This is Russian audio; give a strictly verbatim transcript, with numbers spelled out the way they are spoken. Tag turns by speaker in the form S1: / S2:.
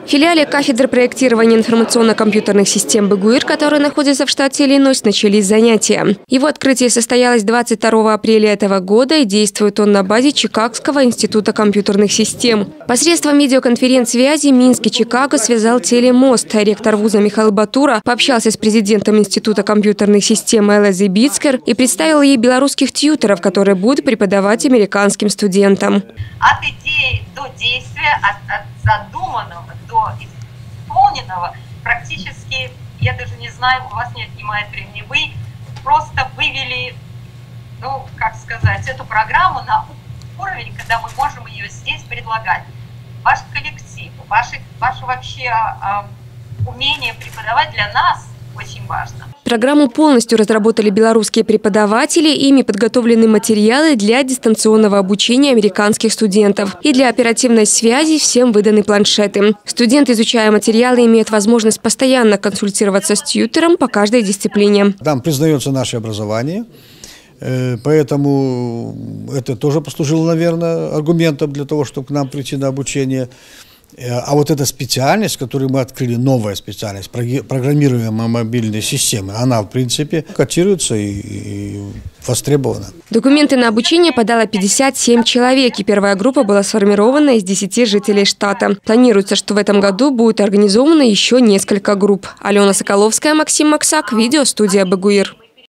S1: В филиале кафедры проектирования информационно-компьютерных систем БГУИР, который находится в штате Иллинойс, начались занятия. Его открытие состоялось двадцать второго апреля этого года, и действует он на базе Чикагского института компьютерных систем. Посредством видеоконференц-связи Минск и Чикаго связал телемост. Ректор вуза Михаил Батура пообщался с президентом Института компьютерных систем Элизой Бицкер и представил ей белорусских тьюторов, которые будут преподавать американским студентам.
S2: От идеи до действия, от, от задуманного до исполненного практически, я даже не знаю, у вас не отнимает времени, вы просто вывели, ну, как сказать, эту программу на уровень, когда мы можем ее здесь предлагать. Ваш коллектив, ваше, ваше вообще э, умение преподавать для нас очень важно.
S1: Программу полностью разработали белорусские преподаватели, ими подготовлены материалы для дистанционного обучения американских студентов. И для оперативной связи всем выданы планшеты. Студент, изучая материалы, имеет возможность постоянно консультироваться с тьютором по каждой дисциплине.
S3: Там признается наше образование, поэтому это тоже послужило, наверное, аргументом для того, чтобы к нам прийти на обучение. А вот эта специальность, которую мы открыли, новая специальность, программируемая мобильные системы, она, в принципе, котируется и, и востребована.
S1: Документы на обучение подало пятьдесят семь человек, и первая группа была сформирована из десяти жителей штата. Планируется, что в этом году будет организовано еще несколько групп. Алена Соколовская, Максим Максак, видеостудия БГУИР.